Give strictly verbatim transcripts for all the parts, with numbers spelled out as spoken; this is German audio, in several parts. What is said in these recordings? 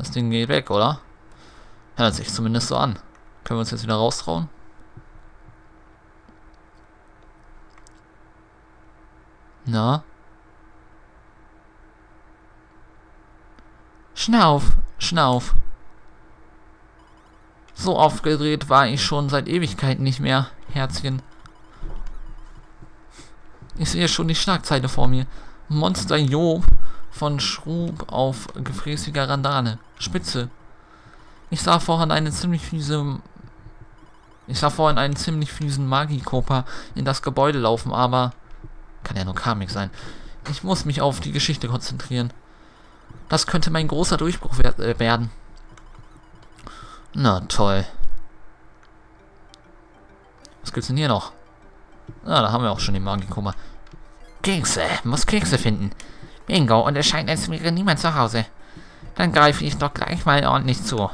Das Ding geht weg, oder? Hört sich zumindest so an. Können wir uns jetzt wieder raustrauen? Na? Schnauf, schnauf. So aufgedreht war ich schon seit Ewigkeiten nicht mehr, Herzchen. Ich sehe schon die Schlagzeile vor mir. Monster Job von Schrub auf gefräßiger Randale. Spitze. Ich sah vorhin eine ziemlich fiese... Ich sah vorhin einen ziemlich fiesen Magikoper in das Gebäude laufen, aber... Kann ja nur Karmik sein. Ich muss mich auf die Geschichte konzentrieren. Das könnte mein großer Durchbruch wer äh, werden. Na toll. Was gibt's denn hier noch? Ah, da haben wir auch schon den Magikoper. Kekse. Muss Kekse finden. Bingo. Und es scheint, als wäre niemand zu Hause. Dann greife ich doch gleich mal ordentlich zu.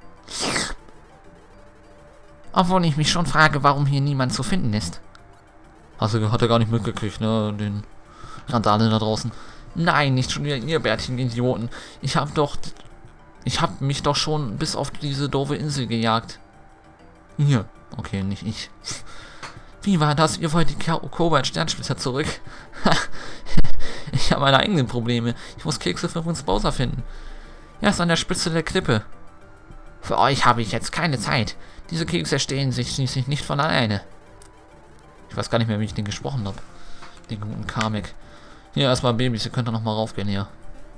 Obwohl ich mich schon frage, warum hier niemand zu finden ist. Hast du, hat er gar nicht mitgekriegt, ne? Den Randale da draußen. Nein, nicht schon wieder ihr bärtigen Idioten. Ich hab doch... Ich hab mich doch schon bis auf diese doofe Insel gejagt. Hier. Okay, nicht ich. Wie war das? Ihr wollt die Kobalt Sternspitzer zurück? Ich habe meine eigenen Probleme. Ich muss Kekse für uns Bowser finden. Er ist an der Spitze der Klippe. Für euch habe ich jetzt keine Zeit. Diese Kekse stehen sich schließlich nicht von alleine. Ich weiß gar nicht mehr, wie ich den gesprochen habe. Den guten Karmik. Hier, erstmal Babys. Ihr könnt doch noch mal raufgehen hier.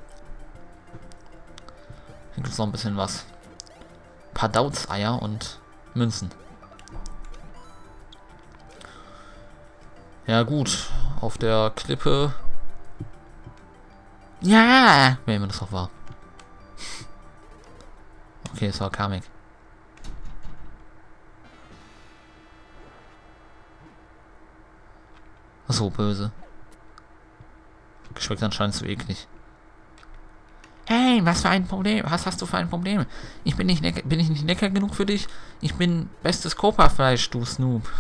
Hier gibt es noch ein bisschen was. Ein paar Dautseier und Münzen. Ja gut, auf der Klippe. Ja, wenn man das auch war. Okay, es war Karmik. So böse. Geschmeckt anscheinend so eklig. Hey, was für ein Problem? Was hast du für ein Problem? Ich bin nicht lecker, bin ich nicht lecker genug für dich? Ich bin bestes Koperfleisch, du Snoop.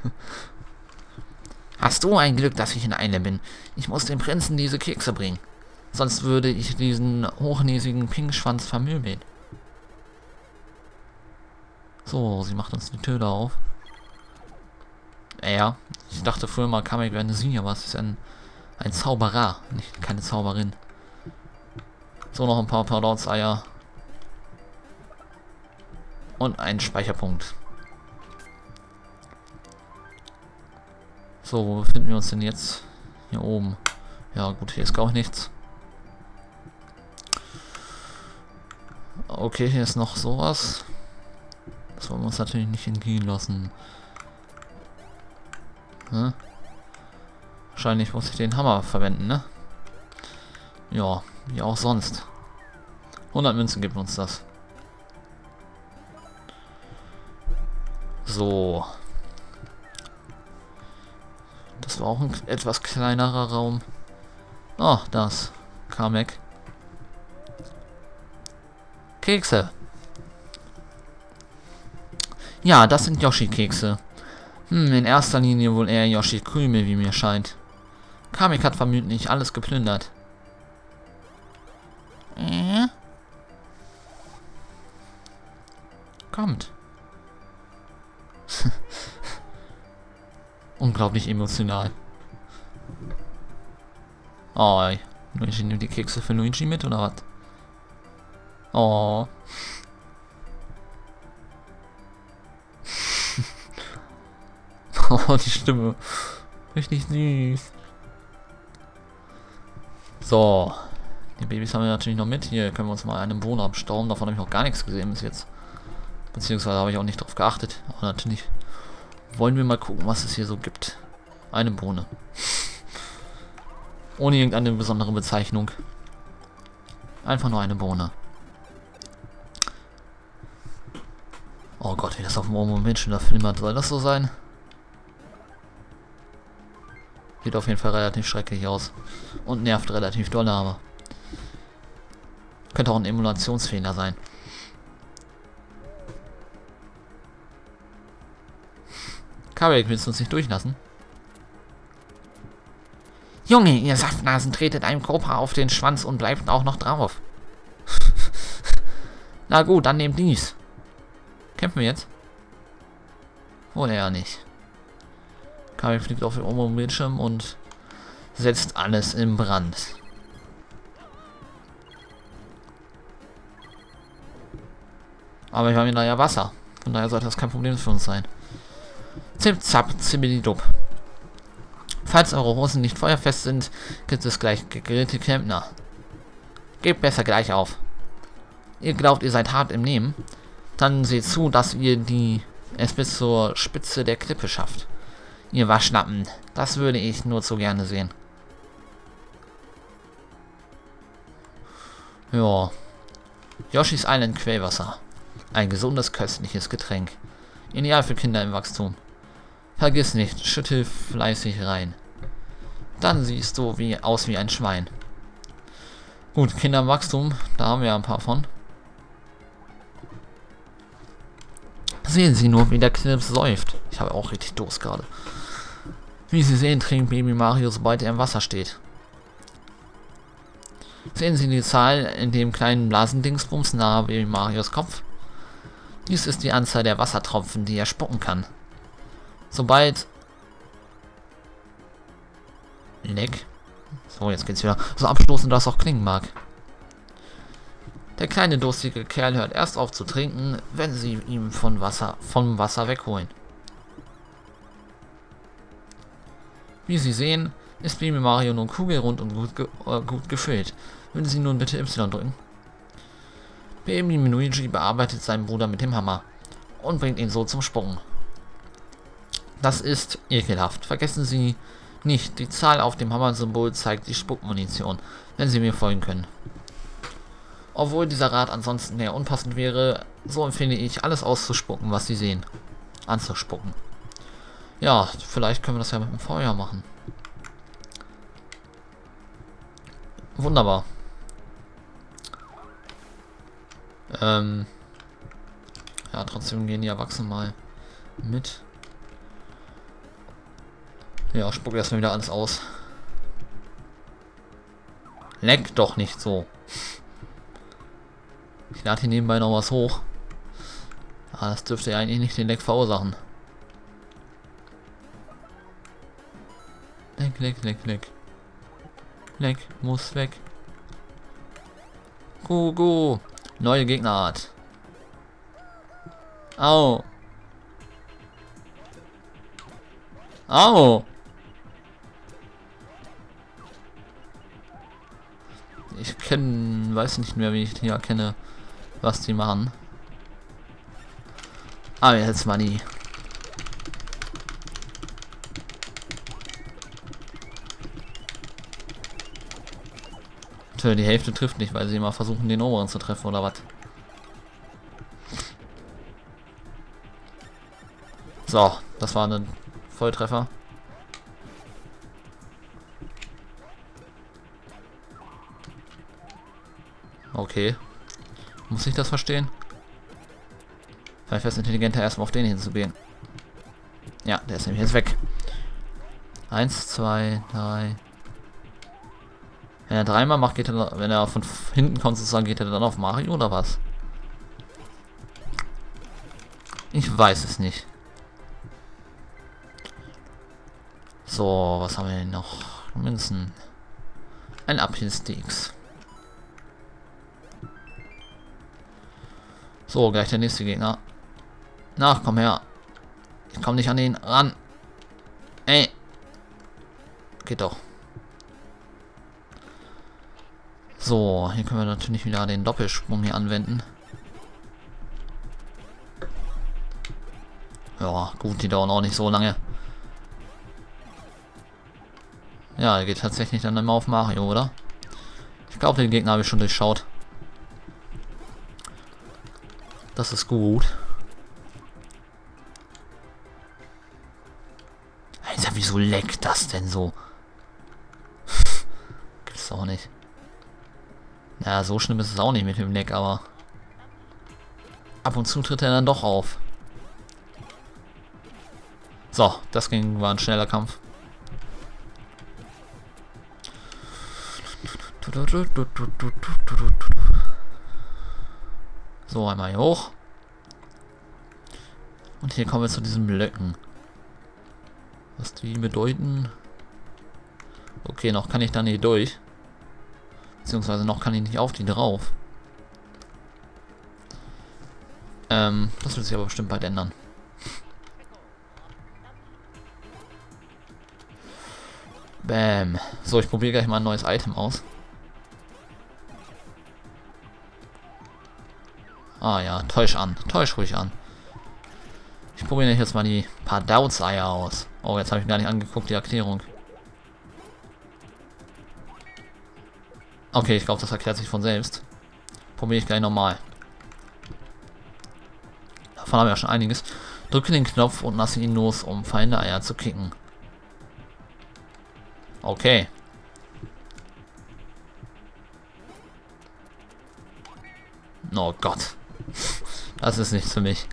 Hast du ein Glück, dass ich in Eile bin? Ich muss dem Prinzen diese Kekse bringen. Sonst würde ich diesen hochnäsigen Pinkschwanz vermöbeln. So, sie macht uns die Tür da auf. Ja, ich dachte früher mal, Karmik wäre eine sie, aber es ist ein, ein Zauberer, nicht keine Zauberin. So, noch ein paar Pardons-Eier. Und ein Speicherpunkt. So, wo befinden wir uns denn jetzt? Hier oben. Ja gut, hier ist glaube ich nichts. Okay, hier ist noch sowas. Das wollen wir uns natürlich nicht entgehen lassen. Hm? Wahrscheinlich muss ich den Hammer verwenden, ne? Ja, wie auch sonst. hundert Münzen gibt uns das. So. Das war auch ein etwas kleinerer Raum. Oh, das. Karmik. Kekse. Ja, das sind Yoshi-Kekse. Hm, in erster Linie wohl eher Yoshi-Krümel, wie mir scheint. Karmik hat vermutlich alles geplündert. Äh? Kommt. Unglaublich emotional. Oh, Luigi nimmt die Kekse für Luigi mit, oder was? Oh. Oh, die Stimme. Richtig süß. So. Die Babys haben wir natürlich noch mit. Hier können wir uns mal einen Bohnen abstauben. Davon habe ich noch gar nichts gesehen bis jetzt. Beziehungsweise habe ich auch nicht drauf geachtet. Aber natürlich wollen wir mal gucken, was es hier so gibt. Eine Bohne. Ohne irgendeine besondere Bezeichnung. Einfach nur eine Bohne. Oh Gott, wie das auf dem Moment schon da filmert. Soll das so sein? Sieht auf jeden Fall relativ schrecklich aus. Und nervt relativ doll, aber könnte auch ein Emulationsfehler sein. Karmik, willst du uns nicht durchlassen? Junge, ihr Saftnasen, tretet einem Cobra auf den Schwanz und bleibt auch noch drauf. Na gut, dann nehmt dies. Kämpfen wir jetzt? Wohl eher nicht. Kami fliegt auf den oberen Bildschirm und setzt alles in Brand. Aber wir haben da ja Wasser. Von daher sollte das kein Problem für uns sein. Zip, zap, zibbidi-dub. Falls eure Hosen nicht feuerfest sind, gibt es gleich gegrillte Klempner. Gebt besser gleich auf. Ihr glaubt, ihr seid hart im Nehmen? Dann seht zu, dass ihr die es bis zur Spitze der Klippe schafft. Ihr Waschlappen, das würde ich nur zu gerne sehen. Ja. Yoshi's Island Quellwasser. Ein gesundes, köstliches Getränk. Ideal für Kinder im Wachstum. Vergiss nicht, schüttel fleißig rein. Dann siehst du wie aus wie ein Schwein. Gut, Kinder im Wachstum, da haben wir ein paar von. Sehen Sie nur, wie der Knirps säuft. Ich habe auch richtig Durst gerade. Wie Sie sehen, trinkt Baby Mario, sobald er im Wasser steht. Sehen Sie die Zahl in dem kleinen Blasendingsbums nahe Baby Marios Kopf? Dies ist die Anzahl der Wassertropfen, die er spucken kann. Sobald... Leck. So, jetzt geht's wieder. So abstoßend das auch klingen mag. Der kleine durstige Kerl hört erst auf zu trinken, wenn sie ihm von Wasser, vom Wasser wegholen. Wie Sie sehen, ist Baby Mario nun kugelrund und gut, ge äh, gut gefüllt. Würden Sie nun bitte Y drücken? Baby Luigi bearbeitet seinen Bruder mit dem Hammer und bringt ihn so zum Spucken. Das ist ekelhaft. Vergessen Sie nicht, die Zahl auf dem Hammer-Symbol zeigt die Spuckmunition, wenn Sie mir folgen können. Obwohl dieser Rat ansonsten eher unpassend wäre, so empfehle ich, alles auszuspucken, was Sie sehen. Anzuspucken. Ja, vielleicht können wir das ja mit dem Feuer machen. Wunderbar. Ähm. Ja, trotzdem gehen die Erwachsenen mal mit. Ja, spuck erstmal wieder alles aus. Leck doch nicht so. Ich lade hier nebenbei noch was hoch. Ah, das dürfte ja eigentlich nicht den Leck verursachen. Leck, leck, leck, leck. Leck, muss weg. Go, go. Neue Gegnerart. Au. Au. Ich kenne, weiß nicht mehr, wie ich die erkenne, was die machen. Aber jetzt mal die. Die Hälfte trifft nicht, weil sie immer versuchen, den oberen zu treffen, oder was? So, das war ein Volltreffer. Okay. Muss ich das verstehen? Vielleicht wäre es intelligenter, erstmal auf den hinzugehen. Ja, der ist nämlich jetzt weg. Eins, zwei, drei. Wenn er dreimal macht, geht er, wenn er von hinten kommt, sozusagen, geht er dann auf Mario oder was? Ich weiß es nicht. So, was haben wir denn noch? Münzen. Ein Apfelsteaks. So, gleich der nächste Gegner. Na, komm her. Ich komme nicht an den ran. Ey. Geht doch. So, hier können wir natürlich wieder den Doppelsprung hier anwenden. Ja, gut, die dauern auch nicht so lange. Ja, er geht tatsächlich dann immer auf Mario, oder? Ich glaube, den Gegner habe ich schon durchschaut. Das ist gut. Alter, wieso leckt das denn so? Gibt's auch nicht. Ja, so schlimm ist es auch nicht mit dem Leck, aber ab und zu tritt er dann doch auf. So, das ging, war ein schneller Kampf. So, einmal hier hoch. Und hier kommen wir zu diesen Blöcken. Was die bedeuten. Okay, noch kann ich da nicht durch. Beziehungsweise noch kann ich nicht auf die drauf. Ähm, das wird sich aber bestimmt bald ändern. Bam. So, ich probiere gleich mal ein neues Item aus. Ah ja, täusch an. Täusch ruhig an. Ich probiere jetzt mal die paar Doubts-Eier aus. Oh, jetzt habe ich gar nicht angeguckt, die Erklärung. Okay, ich glaube, das erklärt sich von selbst. Probiere ich gleich nochmal. Davon haben wir ja schon einiges. Drücke den Knopf und lasse ihn los, um fallende Eier zu kicken. Okay. Oh Gott. Das ist nichts für mich.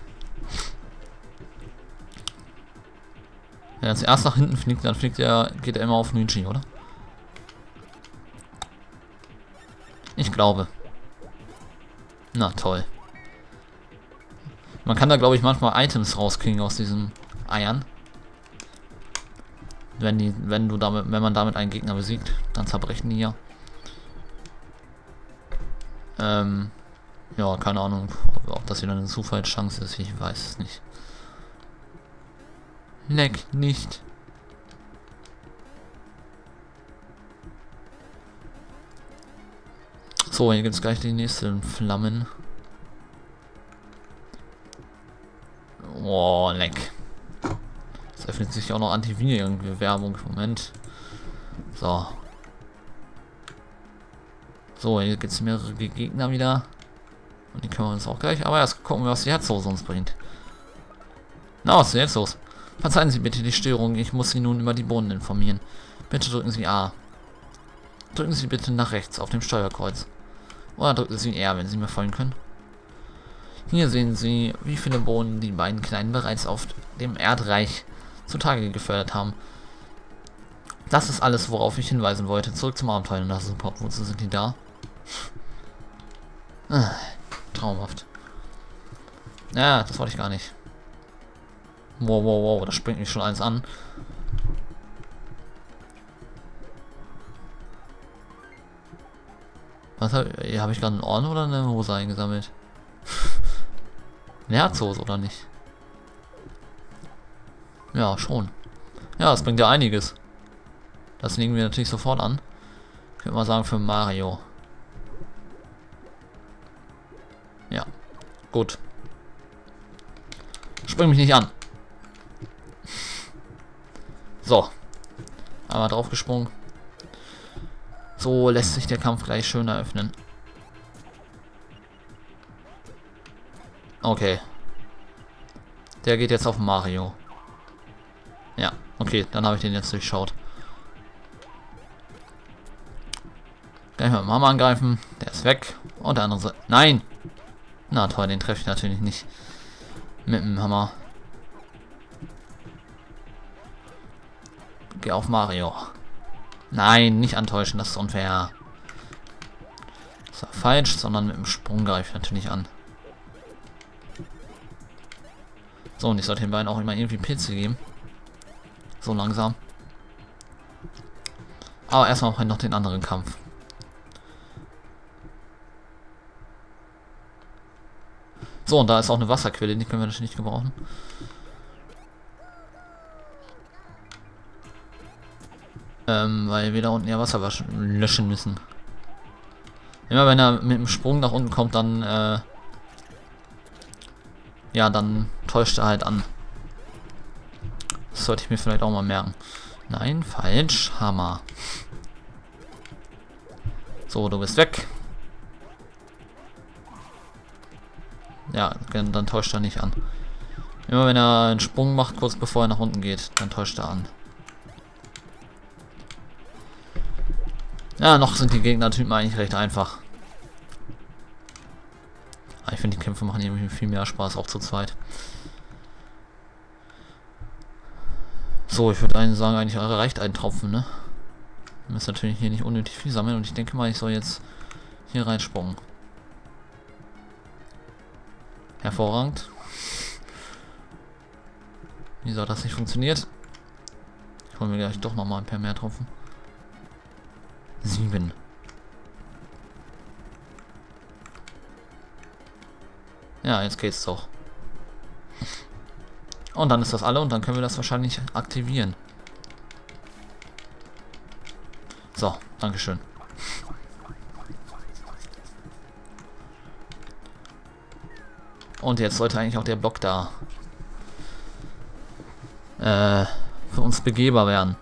Wenn er zuerst nach hinten fliegt, dann fliegt er, geht er immer auf Nunchi, oder? Ich glaube. Na toll. Man kann da, glaube ich, manchmal Items rauskriegen aus diesen Eiern. Wenn die, wenn du damit, wenn man damit einen Gegner besiegt, dann zerbrechen die ja. Ähm, ja, keine Ahnung, ob, ob das wieder eine Zufallschance ist, ich weiß es nicht. Leck nicht. So, hier gibt es gleich die nächsten Flammen. Oh, leck. Es öffnet sich auch noch Antiviren-Werbung. Moment. So. So, hier gibt es mehrere Gegner wieder. Und die können wir uns auch gleich. Aber erst gucken wir, was die Herzhose uns bringt. Na, was ist denn jetzt los? Verzeihen Sie bitte die Störung. Ich muss Sie nun über die Bohnen informieren. Bitte drücken Sie A. Drücken Sie bitte nach rechts auf dem Steuerkreuz. Oder drücken Sie R, wenn Sie mir folgen können. Hier sehen Sie, wie viele Bohnen die beiden Kleinen bereits auf dem Erdreich zutage gefördert haben. Das ist alles, worauf ich hinweisen wollte. Zurück zum Abenteuer. Na super, wozu sind die da? Ah, traumhaft. Ja, das wollte ich gar nicht. Wow, wow, wow, das springt mich schon eins an. Was habe hab ich gerade einen Orden oder eine Hose eingesammelt? Eine Herzhose oder nicht? Ja, schon. Ja, das bringt ja einiges. Das legen wir natürlich sofort an. Ich würde mal sagen für Mario. Ja, gut. Spring mich nicht an. So. Einmal drauf gesprungen. So lässt sich der Kampf gleich schön eröffnen. Okay. Der geht jetzt auf Mario. Ja, okay, dann habe ich den jetzt durchschaut. Gleich mal Mama angreifen. Der ist weg. Und der andere... Nein! Na toll, den treffe ich natürlich nicht. Mit dem Hammer. Geh auf Mario. Nein, nicht antäuschen, das ist unfair. Das war falsch, sondern mit dem Sprung greife ich natürlich an. So, und ich sollte den beiden auch immer irgendwie Pilze geben. So langsam. Aber erstmal noch den anderen Kampf. So, und da ist auch eine Wasserquelle, die können wir natürlich nicht gebrauchen. Ähm, weil wir da unten ja Wasser waschen, löschen müssen. Immer wenn er mit dem Sprung nach unten kommt, dann, äh, ja, dann täuscht er halt an. Das sollte ich mir vielleicht auch mal merken. Nein, falsch. Hammer. So, du bist weg. Ja, dann täuscht er nicht an. Immer wenn er einen Sprung macht, kurz bevor er nach unten geht, dann täuscht er an. Ja, noch sind die Gegner-Typen eigentlich recht einfach. Aber ich finde, die Kämpfe machen irgendwie viel mehr Spaß, auch zu zweit. So, ich würde einen sagen, eigentlich reicht ein Tropfen, ne? Wir müssen natürlich hier nicht unnötig viel sammeln und ich denke mal, ich soll jetzt hier reinsprungen. Hervorragend. Wieso hat das nicht funktioniert? Ich hole mir gleich doch nochmal ein paar mehr Tropfen. Sieben. Ja, jetzt geht's doch. Und dann ist das alle und dann können wir das wahrscheinlich aktivieren. So, Dankeschön. Und jetzt sollte eigentlich auch der Block da äh, für uns begehbar werden.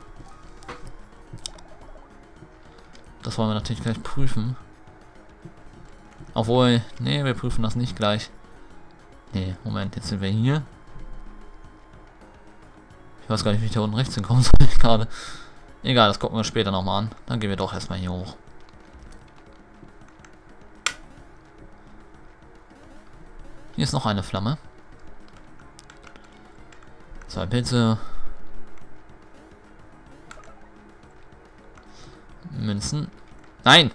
Das wollen wir natürlich gleich prüfen. Obwohl, nee, wir prüfen das nicht gleich. Nee, Moment, jetzt sind wir hier. Ich weiß gar nicht, wie ich da unten rechts hinkommen soll gerade. Egal, das gucken wir später nochmal an. Dann gehen wir doch erstmal hier hoch. Hier ist noch eine Flamme. Zwei Pilze. Münzen. Nein!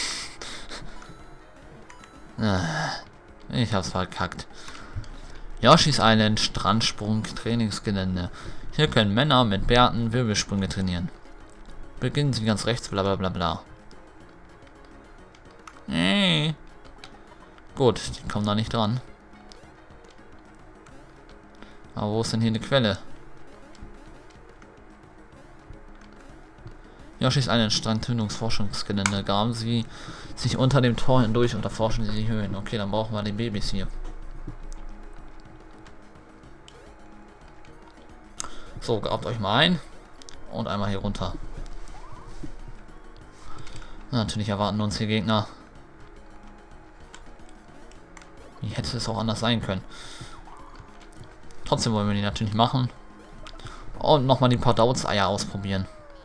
Ich hab's verkackt. Yoshi's Island, Strandsprung, Trainingsgelände. Hier können Männer mit Bärten Wirbelsprünge trainieren. Beginnen Sie ganz rechts, bla bla bla bla. Nee. Gut, die kommen da nicht dran. Aber wo ist denn hier eine Quelle? Yoshi's Island, Strandtönungsforschungsgelände. Graben Sie sich unter dem Tor hindurch und erforschen Sie die Höhen. Okay, dann brauchen wir die Babys hier. So, grabt euch mal ein. Und einmal hier runter. Natürlich erwarten uns hier Gegner. Wie hätte es auch anders sein können? Trotzdem wollen wir die natürlich machen. Und nochmal die paar Dauts-Eier ausprobieren.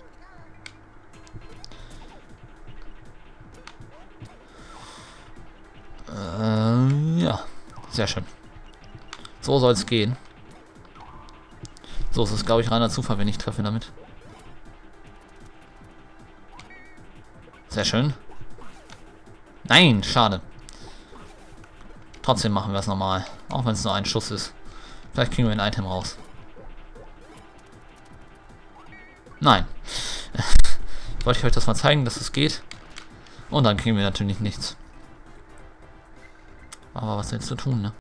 Äh, ja. Sehr schön. So soll es gehen. So, es ist, glaube ich, reiner Zufall, wenn ich treffe damit. Sehr schön. Nein, schade. Trotzdem machen wir es nochmal. Auch wenn es nur ein Schuss ist. Vielleicht kriegen wir ein Item raus. Nein. Wollte ich euch das mal zeigen, dass es geht. Und dann kriegen wir natürlich nichts. Aber was willst du tun, ne?